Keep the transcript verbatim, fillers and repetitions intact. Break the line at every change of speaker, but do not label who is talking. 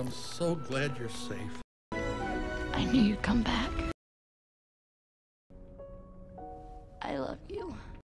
I'm so glad you're safe.
I knew you'd come back. I love you.